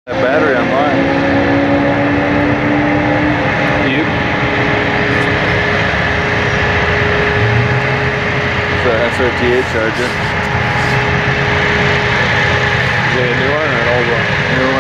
That battery online. You? It's a SOTA charger. Is it a new one or an old one? New one.